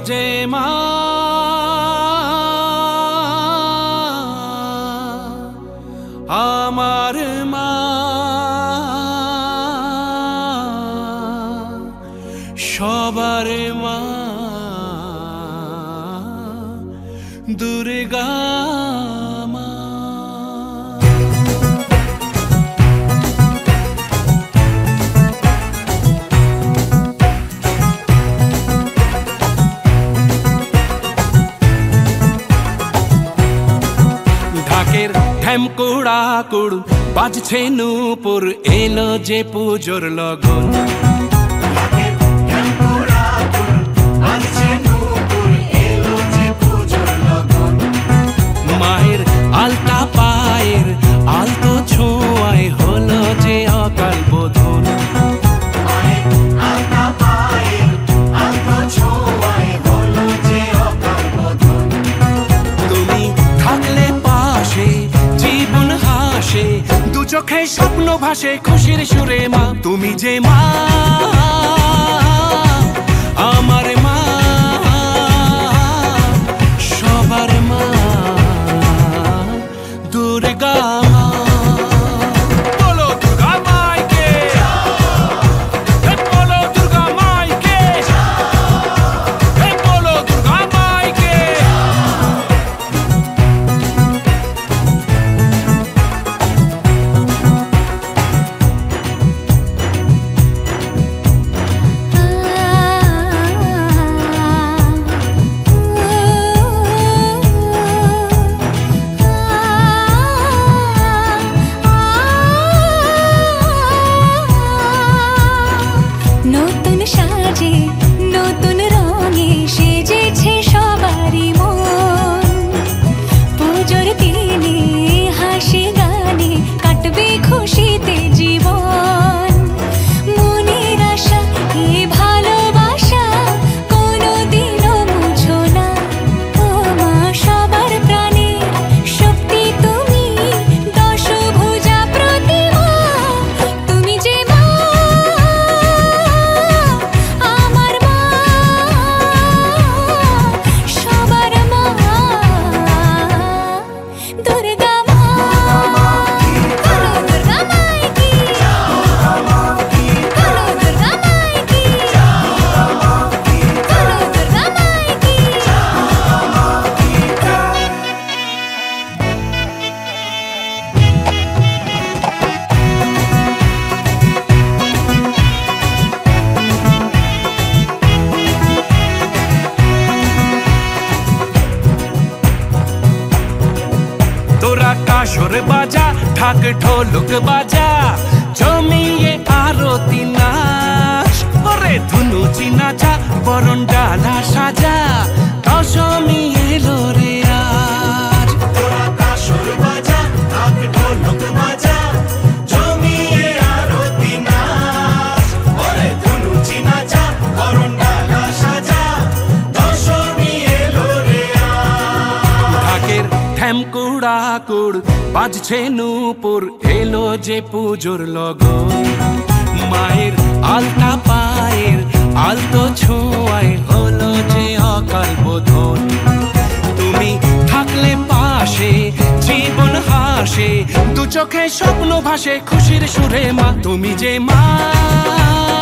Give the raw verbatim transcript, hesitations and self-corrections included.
যে মা আমার মা সবার মা দুর্গা মা। ঢাকের ঢ্যামকুড়া কুড় বাজছে নূপুর এলো যে পুজোর লগন। মায়ের আলতা পায়ের আলতো ছোঁয়ায় হলো যে অকাল বোধন। তুমি থাকলে পাশে জীবন হাসে দু চোখে স্বপ্ন ভাসে খুশির সুরে মা। তুমি যে মা আমার মা সবার মা দুর্গা মা। বলো দুর্গা মাইকে, বলো দুর্গা মাইকে, বলো দুর্গা মাইকে। নতুন সাজে নতুন রঙে সেজেছে সবারই মন। পুজোর দিনে হাসি গানে কাটবে খুশিতে জীবন। মনের আশা এ ভালোবাসা কোনোদিনও মুছো না। ও মা সবার প্রাণে শক্তি তুমি দশভুজা প্রতিমা। তুমি যে মা আমার মা সবার মা দুর্গা মা। বলো দুর্গা মাইকি, বলো দুর্গা মাইকি, বলো দুর্গা মাইকি। তোরা কাসর বাজা ঢাক ঢোলক বাজা জমিয়ে আরতি নাচ। ওরে ধুনুচি নাচা বরণ ডালা সাজা দশমী এলো রে আজ। তোরা কাসর বাজা ঢাক ঢোলক বাজা জমিয়ে আরতি নাচ। ওরে ধুনুচি নাচা বরণ ডালা সাজা দশমী এলো রে আজ। ঢাকের ঢ্যামকুড়া কুড় বাজছে নূপুর এলো যে পুজোর লগন। মায়ের আলতা পায়ের আলতো ছোঁয়ায় হলো যে অকাল বোধন। তুমি থাকলে পাশে জীবন হাসে দু চোখে স্বপ্ন ভাসে খুশির সুরে মা। তুমি যে মা